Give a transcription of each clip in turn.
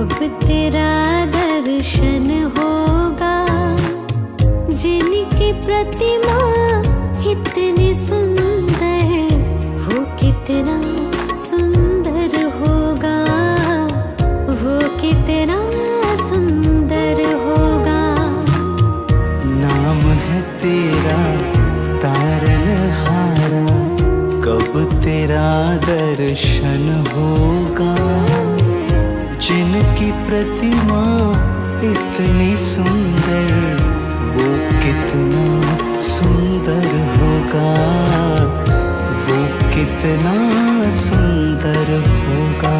कब तेरा दर्शन होगा, जिनकी प्रतिमा इतनी सुंदर, वो कितना सुंदर होगा, वो कितना सुंदर होगा। नाम है तेरा तारनहारा, कब तेरा दर्शन होगा, जिनकी प्रतिमा इतनी सुंदर, वो कितना सुंदर होगा, वो कितना सुंदर होगा।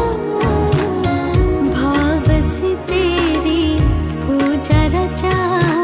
भाव से तेरी पूजा रचा।